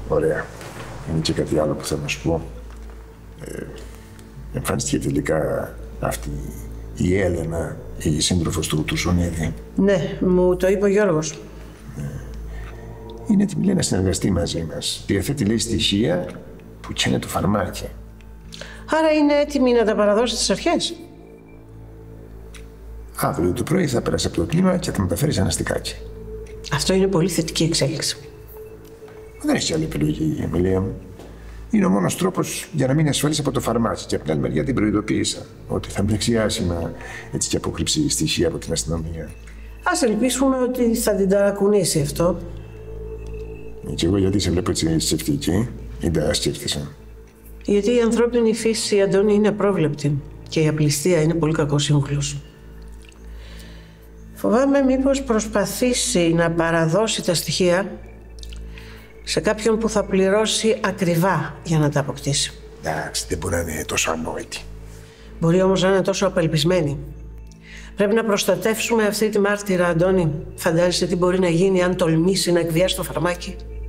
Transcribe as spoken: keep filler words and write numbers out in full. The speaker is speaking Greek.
Ωραία. Είναι και κάτι άλλο που θέλω να σου πω. Ε, εμφανίστηκε τελικά αυτή η Έλενα, η σύντροφος του, του Σονίδη. Ναι, μου το είπε ο Γιώργος. Είναι έτοιμη, λέει, να συνεργαστεί μαζί μας. Διαθέτει, λέει, στοιχεία που καίνε το φαρμάκι. Άρα είναι έτοιμη να τα παραδώσει στις αρχές. Αύριο το πρωί θα περάσει από το κλίμα και θα τα μεταφέρει σε ένα στικάκι. Αυτό είναι πολύ θετική εξέλιξη. Δεν έχει άλλη επιλογή, η Εμιλία μου. Είναι ο μόνος τρόπος για να μείνει ασφαλής από το φαρμάκι. Και από την άλλη μεριά την προειδοποίησα ότι θα μπλέξει άσχημα έτσι και αποκρύψει στοιχεία από την αστυνομία. Ας ελπίσουμε ότι θα την ταρακουνήσει αυτό. Και εγώ γιατί σε βλέπω έτσι σκεφτική, ή τα σκέφτησα. Γιατί η ανθρώπινη φύση, Αντώνη, είναι απρόβλεπτη και η απληστία είναι πολύ κακό σύμβουλος. Φοβάμαι μήπως προσπαθήσει να παραδώσει τα στοιχεία σε κάποιον που θα πληρώσει ακριβά για να τα αποκτήσει. Εντάξει, δεν μπορεί να είναι τόσο ανόητη. Μπορεί όμως να είναι τόσο απελπισμένη. Πρέπει να προστατεύσουμε αυτή τη μάρτυρα, Αντώνη. Φαντάζεσαι τι μπορεί να γίνει αν τολμήσει να εκβιάσει το φαρμάκι.